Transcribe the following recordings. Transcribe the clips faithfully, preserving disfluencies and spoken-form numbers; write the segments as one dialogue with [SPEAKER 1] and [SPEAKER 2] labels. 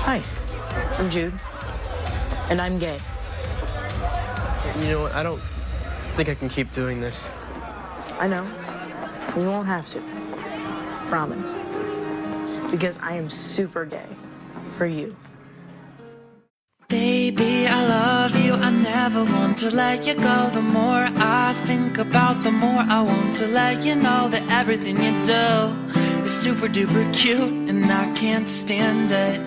[SPEAKER 1] Hi, I'm Jude, and I'm gay.
[SPEAKER 2] You know what? I don't think I can keep doing this.
[SPEAKER 1] I know. You won't have to. Promise. Because I am super gay for you.
[SPEAKER 3] Baby, I love you, I never want to let you go. The more I think about, the more I want to let you know that everything you do is super duper cute, and I can't stand it.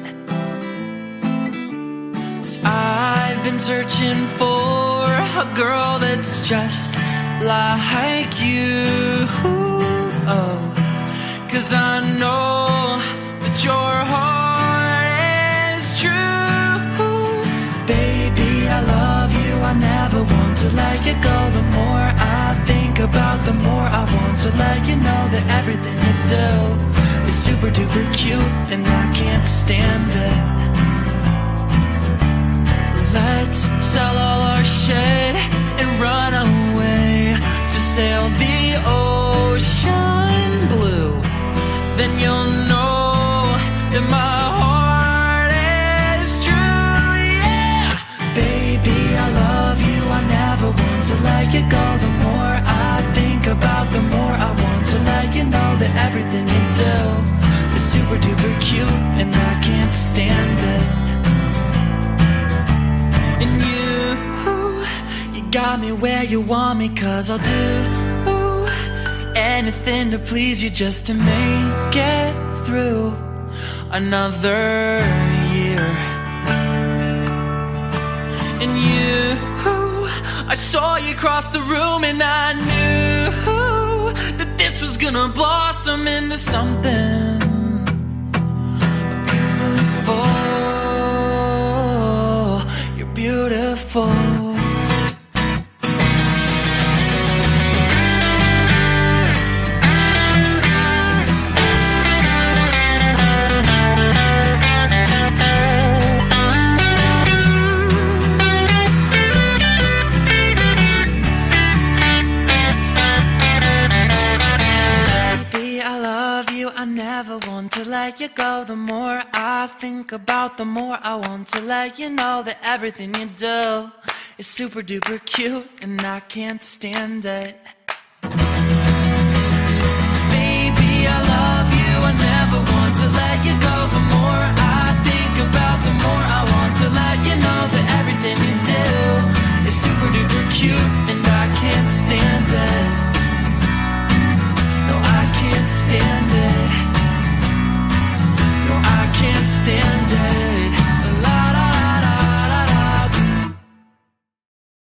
[SPEAKER 3] I've been searching for a girl that's just like you. Oh, 'cause I know that your heart is true. Baby, I love you, I never want to let you go. The more I think about, the more I want to let you know that everything you do is super duper cute, and I can't stand it. Let's sell all our shit and run away, just sail the ocean blue. Then you'll know that my heart is true, yeah. Baby, I love you, I never want to let you go. The more I think about, the more I want to let you know that everything you do is super duper cute, and I can't stand it. And you, you got me where you want me, 'cause I'll do anything to please you just to make it through another year. And you, I saw you cross the room, and I knew that this was gonna blossom into something beautiful. You're beautiful. I never want to let you go. The more I think about, the more I want to let you know that everything you do is super duper cute, and I can't stand it.